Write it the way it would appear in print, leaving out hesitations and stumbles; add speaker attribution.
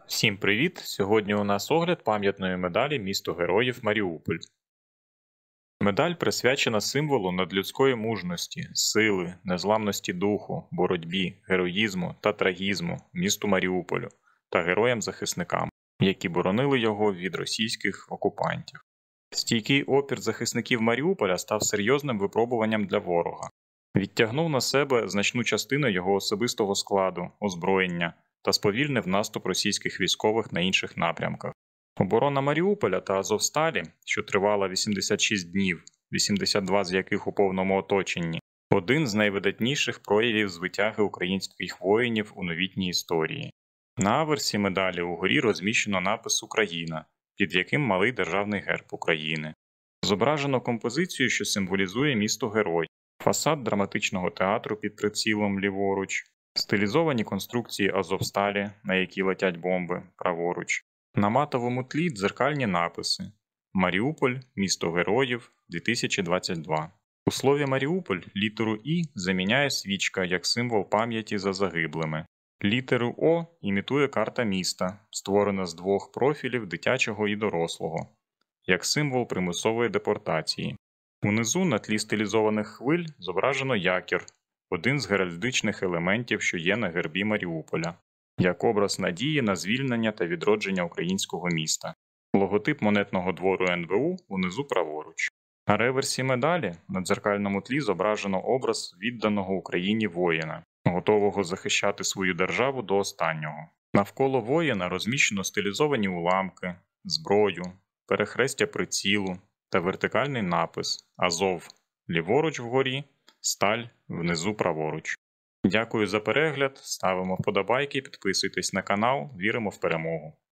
Speaker 1: Всім привіт! Сьогодні у нас огляд пам'ятної медалі місту Героїв Маріуполь. Медаль присвячена символу надлюдської мужності, сили, незламності духу, боротьбі, героїзму та трагізму місту Маріуполю та героям-захисникам, які боронили його від російських окупантів. Стійкий опір захисників Маріуполя став серйозним випробуванням для ворога. Відтягнув на себе значну частину його особистого складу, озброєння та сповільнив наступ російських військових на інших напрямках. Оборона Маріуполя та Азовсталі, що тривала 86 днів, 82 з яких у повному оточенні, один з найвидатніших проявів звитяги українських воїнів у новітній історії. На аверсі медалі угорі розміщено напис «Україна», під яким малий державний герб України. Зображено композицію, що символізує місто-герой, фасад драматичного театру під прицілом ліворуч, стилізовані конструкції Азовсталі, на які летять бомби, праворуч. На матовому тлі дзеркальні написи «Маріуполь. Місто героїв. 2022». У слові «Маріуполь» літеру «І» заміняє свічка як символ пам'яті за загиблими. Літеру «О» імітує карта міста, створена з двох профілів дитячого і дорослого, як символ примусової депортації. Унизу на тлі стилізованих хвиль зображено якір, один з геральдичних елементів, що є на гербі Маріуполя, як образ надії на звільнення та відродження українського міста. Логотип монетного двору НБУ унизу праворуч. На реверсі медалі на дзеркальному тлі зображено образ відданого Україні воїна, готового захищати свою державу до останнього. Навколо воїна розміщено стилізовані уламки, зброю, перехрестя прицілу та вертикальний напис «Азов» ліворуч вгорі, «Сталь» внизу праворуч. Дякую за перегляд, ставимо вподобайки, підписуйтесь на канал, віримо в перемогу.